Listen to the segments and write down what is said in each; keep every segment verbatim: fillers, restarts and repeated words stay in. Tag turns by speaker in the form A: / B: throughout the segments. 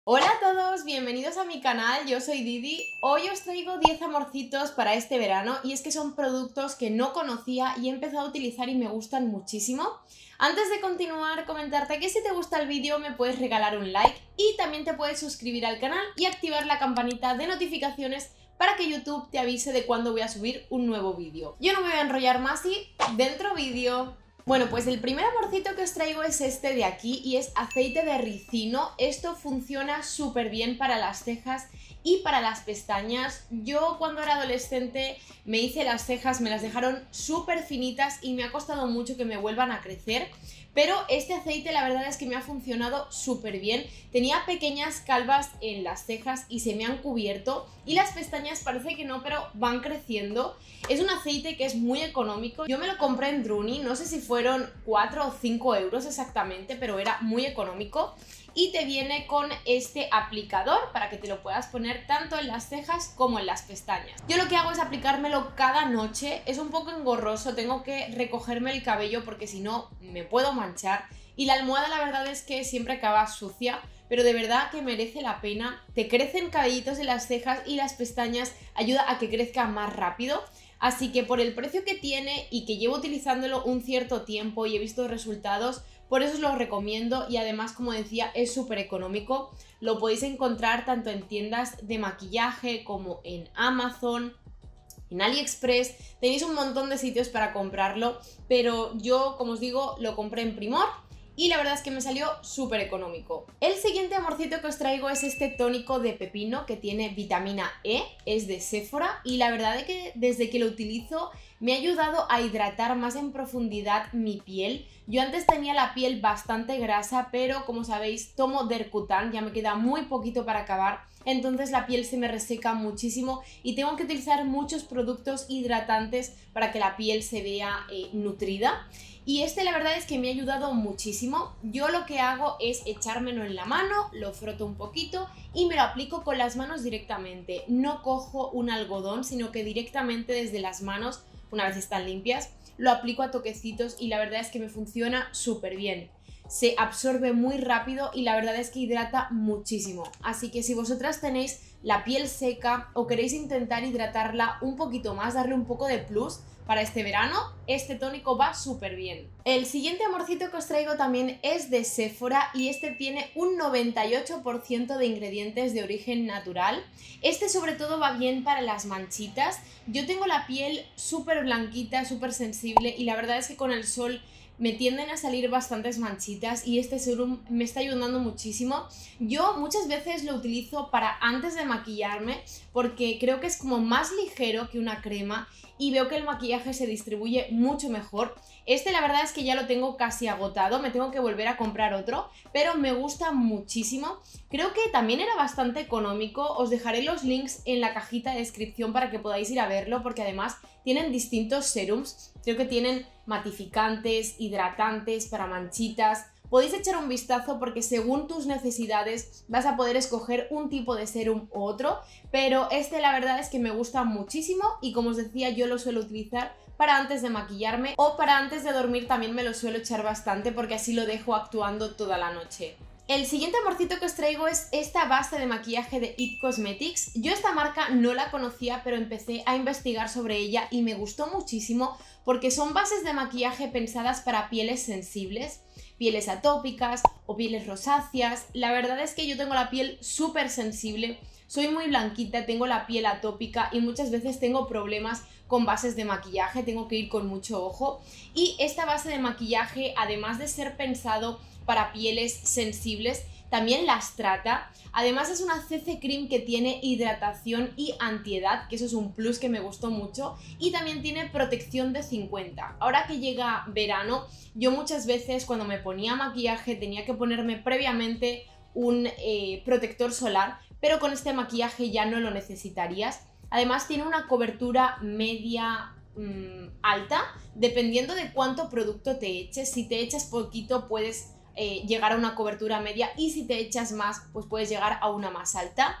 A: Hola a todos, bienvenidos a mi canal, yo soy Didi. Hoy os traigo diez amorcitos para este verano y es que son productos que no conocía y he empezado a utilizar y me gustan muchísimo. Antes de continuar, comentarte que si te gusta el vídeo me puedes regalar un like y también te puedes suscribir al canal y activar la campanita de notificaciones para que YouTube te avise de cuando voy a subir un nuevo vídeo. Yo no me voy a enrollar más y dentro vídeo. Bueno, pues el primer amorcito que os traigo es este de aquí y es aceite de ricino. Esto funciona súper bien para las cejas y para las pestañas. Yo cuando era adolescente me hice las cejas, me las dejaron súper finitas y me ha costado mucho que me vuelvan a crecer. Pero este aceite la verdad es que me ha funcionado súper bien. Tenía pequeñas calvas en las cejas y se me han cubierto y las pestañas parece que no, pero van creciendo. Es un aceite que es muy económico. Yo me lo compré en Druni, no sé si fueron cuatro o cinco euros exactamente, pero era muy económico. Y te viene con este aplicador para que te lo puedas poner tanto en las cejas como en las pestañas. Yo lo que hago es aplicármelo cada noche, es un poco engorroso, tengo que recogerme el cabello porque si no me puedo manchar y la almohada la verdad es que siempre acaba sucia, pero de verdad que merece la pena. Te crecen cabellitos en las cejas y las pestañas ayuda a que crezca más rápido. Así que por el precio que tiene y que llevo utilizándolo un cierto tiempo y he visto resultados, por eso os lo recomiendo y además, como decía, es súper económico. Lo podéis encontrar tanto en tiendas de maquillaje como en Amazon, en AliExpress. Tenéis un montón de sitios para comprarlo, pero yo, como os digo, lo compré en Primor y la verdad es que me salió súper económico. El siguiente amorcito que os traigo es este tónico de pepino que tiene vitamina E, es de Sephora y la verdad es que desde que lo utilizo me ha ayudado a hidratar más en profundidad mi piel. Yo antes tenía la piel bastante grasa, pero como sabéis tomo Dercutan, ya me queda muy poquito para acabar, entonces la piel se me reseca muchísimo y tengo que utilizar muchos productos hidratantes para que la piel se vea eh, nutrida. Y este la verdad es que me ha ayudado muchísimo. Yo lo que hago es echármelo en la mano, lo froto un poquito y me lo aplico con las manos directamente. No cojo un algodón, sino que directamente desde las manos, una vez están limpias, lo aplico a toquecitos y la verdad es que me funciona súper bien. Se absorbe muy rápido y la verdad es que hidrata muchísimo. Así que si vosotras tenéis la piel seca o queréis intentar hidratarla un poquito más, darle un poco de plus para este verano, este tónico va súper bien. El siguiente amorcito que os traigo también es de Sephora y este tiene un noventa y ocho por ciento de ingredientes de origen natural. Este sobre todo va bien para las manchitas. Yo tengo la piel súper blanquita, súper sensible y la verdad es que con el sol me tienden a salir bastantes manchitas y este serum me está ayudando muchísimo. Yo muchas veces lo utilizo para antes de maquillarme porque creo que es como más ligero que una crema y veo que el maquillaje se distribuye mucho mejor. Este la verdad es que ya lo tengo casi agotado, me tengo que volver a comprar otro, pero me gusta muchísimo. Creo que también era bastante económico, os dejaré los links en la cajita de descripción para que podáis ir a verlo porque además tienen distintos serums, creo que tienen matificantes, hidratantes para manchitas. Podéis echar un vistazo porque según tus necesidades vas a poder escoger un tipo de serum u otro, pero este la verdad es que me gusta muchísimo y como os decía yo lo suelo utilizar para antes de maquillarme o para antes de dormir también me lo suelo echar bastante porque así lo dejo actuando toda la noche. El siguiente amorcito que os traigo es esta base de maquillaje de It Cosmetics. Yo esta marca no la conocía, pero empecé a investigar sobre ella y me gustó muchísimo porque son bases de maquillaje pensadas para pieles sensibles, pieles atópicas o pieles rosáceas. La verdad es que yo tengo la piel súper sensible, soy muy blanquita, tengo la piel atópica y muchas veces tengo problemas con bases de maquillaje, tengo que ir con mucho ojo. Y esta base de maquillaje, además de ser pensado para pieles sensibles, también las trata. Además es una C C Cream que tiene hidratación y antiedad, que eso es un plus que me gustó mucho, y también tiene protección de cincuenta. Ahora que llega verano, yo muchas veces cuando me ponía maquillaje tenía que ponerme previamente un eh, protector solar, pero con este maquillaje ya no lo necesitarías. Además tiene una cobertura media mmm, alta, dependiendo de cuánto producto te eches. Si te echas poquito puedes Eh, llegar a una cobertura media y si te echas más pues puedes llegar a una más alta.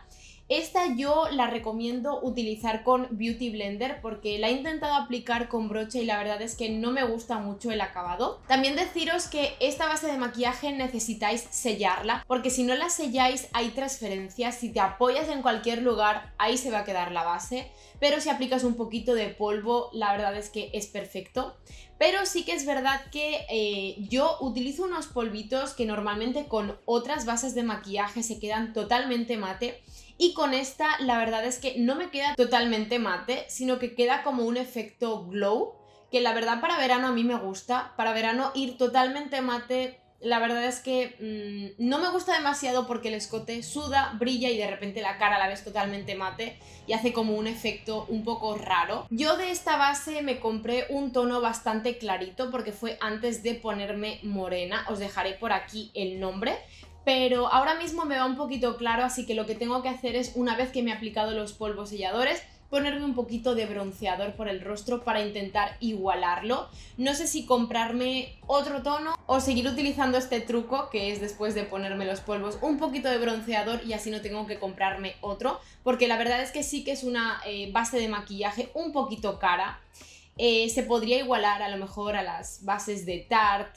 A: Esta yo la recomiendo utilizar con Beauty Blender porque la he intentado aplicar con brocha y la verdad es que no me gusta mucho el acabado. También deciros que esta base de maquillaje necesitáis sellarla porque si no la selláis hay transferencias, si te apoyas en cualquier lugar ahí se va a quedar la base, pero si aplicas un poquito de polvo la verdad es que es perfecto. Pero sí que es verdad que eh, yo utilizo unos polvitos que normalmente con otras bases de maquillaje se quedan totalmente mate. Y con esta la verdad es que no me queda totalmente mate, sino que queda como un efecto glow, que la verdad para verano a mí me gusta. Para verano ir totalmente mate, la verdad es que mmm, no me gusta demasiado porque el escote suda, brilla y de repente la cara la ves totalmente mate y hace como un efecto un poco raro. Yo de esta base me compré un tono bastante clarito porque fue antes de ponerme morena, os dejaré por aquí el nombre. Pero ahora mismo me va un poquito claro, así que lo que tengo que hacer es, una vez que me he aplicado los polvos selladores, ponerme un poquito de bronceador por el rostro para intentar igualarlo. No sé si comprarme otro tono o seguir utilizando este truco, que es después de ponerme los polvos, un poquito de bronceador y así no tengo que comprarme otro, porque la verdad es que sí que es una eh, base de maquillaje un poquito cara. Eh, se podría igualar a lo mejor a las bases de Tarte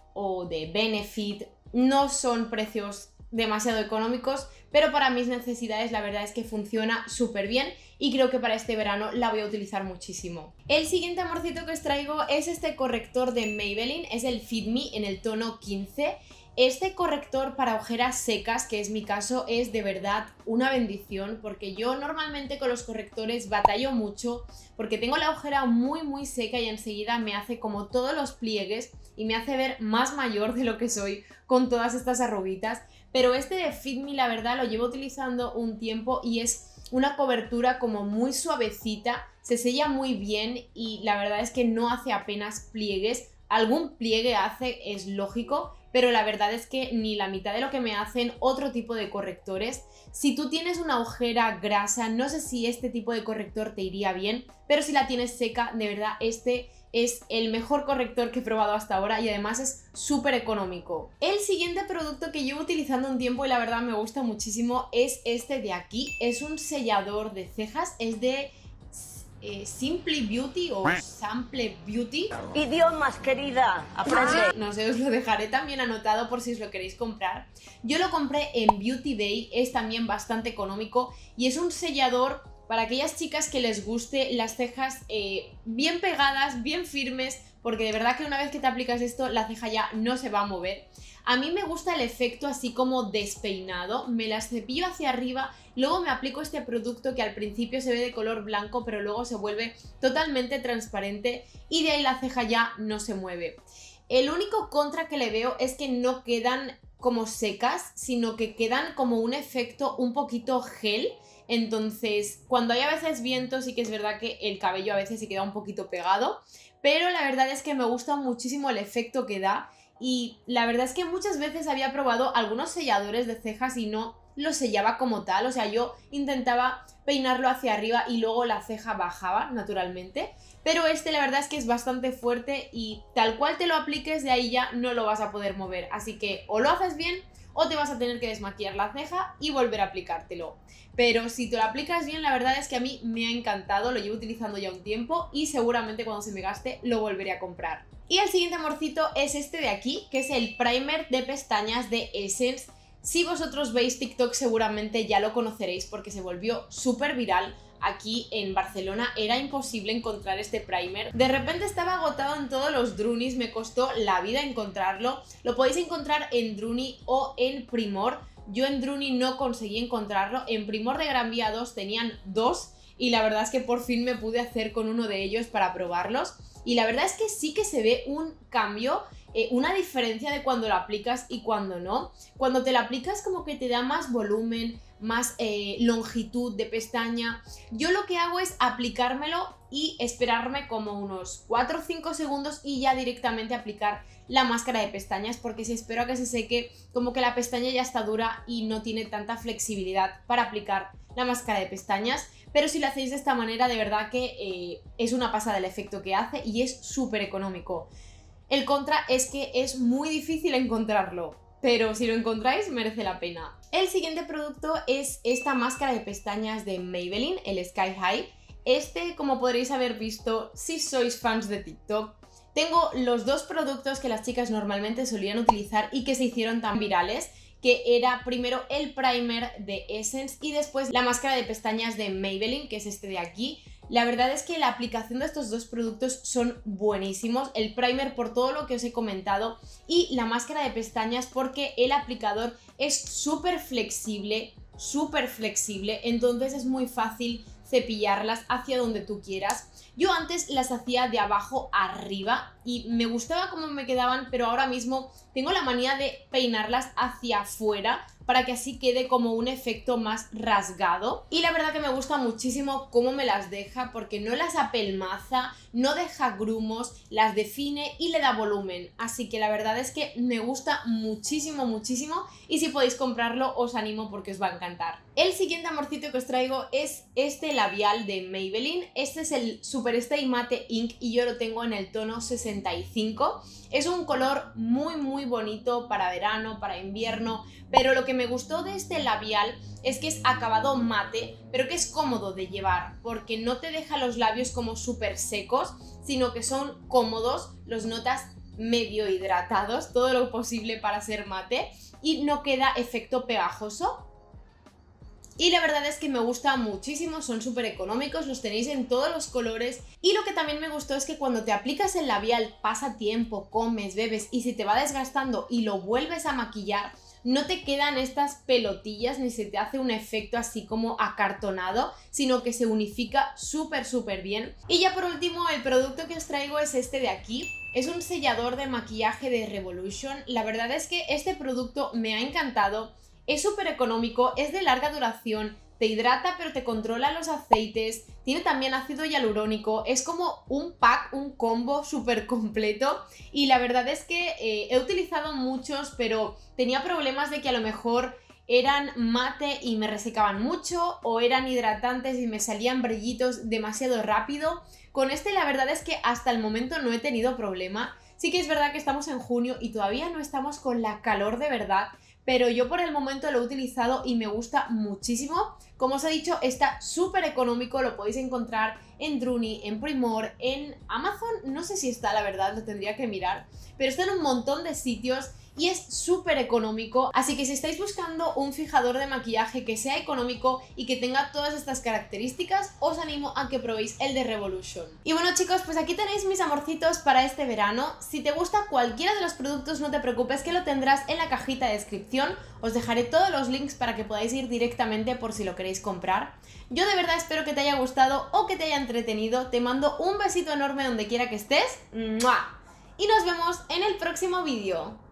A: o de Benefit. No son precios demasiado económicos, pero para mis necesidades la verdad es que funciona súper bien y creo que para este verano la voy a utilizar muchísimo. El siguiente amorcito que os traigo es este corrector de Maybelline, es el Fit Me en el tono quince. Este corrector para ojeras secas, que es mi caso, es de verdad una bendición porque yo normalmente con los correctores batallo mucho porque tengo la ojera muy muy seca y enseguida me hace como todos los pliegues y me hace ver más mayor de lo que soy con todas estas arruguitas. Pero este de Fit Me la verdad lo llevo utilizando un tiempo y es una cobertura como muy suavecita, se sella muy bien y la verdad es que no hace apenas pliegues. Algún pliegue hace, es lógico, pero la verdad es que ni la mitad de lo que me hacen otro tipo de correctores. Si tú tienes una ojera grasa, no sé si este tipo de corrector te iría bien, pero si la tienes seca, de verdad este es el mejor corrector que he probado hasta ahora y además es súper económico. El siguiente producto que llevo utilizando un tiempo y la verdad me gusta muchísimo es este de aquí. Es un sellador de cejas, es de Eh, Simply Beauty o Sample Beauty.
B: Idiomas, querida, aprende.
A: No sé, os lo dejaré también anotado por si os lo queréis comprar. Yo lo compré en Beauty Bay, es también bastante económico y es un sellador para aquellas chicas que les guste las cejas eh, bien pegadas, bien firmes, porque de verdad que una vez que te aplicas esto la ceja ya no se va a mover. A mí me gusta el efecto así como despeinado, me las cepillo hacia arriba, luego me aplico este producto que al principio se ve de color blanco pero luego se vuelve totalmente transparente y de ahí la ceja ya no se mueve. El único contra que le veo es que no quedan como secas, sino que quedan como un efecto un poquito gel. Entonces, cuando hay a veces viento sí que es verdad que el cabello a veces se queda un poquito pegado, pero la verdad es que me gusta muchísimo el efecto que da. Y la verdad es que muchas veces había probado algunos selladores de cejas y no lo sellaba como tal, o sea, yo intentaba peinarlo hacia arriba y luego la ceja bajaba naturalmente, pero este la verdad es que es bastante fuerte y tal cual te lo apliques de ahí ya no lo vas a poder mover, así que o lo haces bien o te vas a tener que desmaquillar la ceja y volver a aplicártelo. Pero si te lo aplicas bien, la verdad es que a mí me ha encantado, lo llevo utilizando ya un tiempo y seguramente cuando se me gaste lo volveré a comprar. Y el siguiente amorcito es este de aquí, que es el primer de pestañas de Essence. Si vosotros veis TikTok seguramente ya lo conoceréis porque se volvió súper viral. Aquí en Barcelona era imposible encontrar este primer. De repente estaba agotado en todos los Drunis, me costó la vida encontrarlo. Lo podéis encontrar en Druni o en Primor. Yo en Druni no conseguí encontrarlo. En Primor de Gran Vía dos tenían dos y la verdad es que por fin me pude hacer con uno de ellos para probarlos. Y la verdad es que sí que se ve un cambio, eh, una diferencia de cuando lo aplicas y cuando no. Cuando te lo aplicas como que te da más volumen, más eh, longitud de pestaña. Yo lo que hago es aplicármelo y esperarme como unos cuatro o cinco segundos y ya directamente aplicar la máscara de pestañas, porque si espero a que se seque, como que la pestaña ya está dura y no tiene tanta flexibilidad para aplicar la máscara de pestañas. Pero si lo hacéis de esta manera, de verdad que eh, es una pasada el efecto que hace y es súper económico. El contra es que es muy difícil encontrarlo, pero si lo encontráis merece la pena. El siguiente producto es esta máscara de pestañas de Maybelline, el Sky High. Este, como podréis haber visto, si sois fans de TikTok, tengo los dos productos que las chicas normalmente solían utilizar y que se hicieron tan virales, que era primero el primer de Essence y después la máscara de pestañas de Maybelline, que es este de aquí. La verdad es que la aplicación de estos dos productos son buenísimos, el primer por todo lo que os he comentado y la máscara de pestañas porque el aplicador es súper flexible, súper flexible, entonces es muy fácil cepillarlas hacia donde tú quieras. Yo antes las hacía de abajo arriba y me gustaba cómo me quedaban, pero ahora mismo tengo la manía de peinarlas hacia afuera para que así quede como un efecto más rasgado. Y la verdad que me gusta muchísimo cómo me las deja porque no las apelmaza, no deja grumos, las define y le da volumen. Así que la verdad es que me gusta muchísimo, muchísimo y si podéis comprarlo os animo porque os va a encantar. El siguiente amorcito que os traigo es este labial de Maybelline. Este es el Super Stay Matte Ink y yo lo tengo en el tono sesenta y cinco. Es un color muy muy bonito para verano, para invierno, pero lo que me gustó de este labial es que es acabado mate, pero que es cómodo de llevar, porque no te deja los labios como súper secos, sino que son cómodos, los notas medio hidratados, todo lo posible para ser mate, y no queda efecto pegajoso. Y la verdad es que me gusta muchísimo, son súper económicos, los tenéis en todos los colores. Y lo que también me gustó es que cuando te aplicas el labial, pasa tiempo, comes, bebes y si te va desgastando y lo vuelves a maquillar, no te quedan estas pelotillas ni se te hace un efecto así como acartonado, sino que se unifica súper súper bien. Y ya por último, el producto que os traigo es este de aquí. Es un sellador de maquillaje de Revolution. La verdad es que este producto me ha encantado. Es súper económico, es de larga duración, te hidrata pero te controla los aceites, tiene también ácido hialurónico, es como un pack, un combo súper completo y la verdad es que eh, he utilizado muchos pero tenía problemas de que a lo mejor eran mate y me resecaban mucho o eran hidratantes y me salían brillitos demasiado rápido. Con este la verdad es que hasta el momento no he tenido problema. Sí que es verdad que estamos en junio y todavía no estamos con la calor de verdad, pero yo por el momento lo he utilizado y me gusta muchísimo. Como os he dicho, está súper económico, lo podéis encontrar en Druni, en Primor, en Amazon, no sé si está, la verdad, lo tendría que mirar, pero está en un montón de sitios y es súper económico, así que si estáis buscando un fijador de maquillaje que sea económico y que tenga todas estas características, os animo a que probéis el de Revolution. Y bueno chicos, pues aquí tenéis mis amorcitos para este verano. Si te gusta cualquiera de los productos, no te preocupes que lo tendrás en la cajita de descripción. Os dejaré todos los links para que podáis ir directamente por si lo queréis comprar. Yo de verdad espero que te haya gustado o que te haya entretenido. Te mando un besito enorme donde quiera que estés. ¡Mua! Y nos vemos en el próximo vídeo.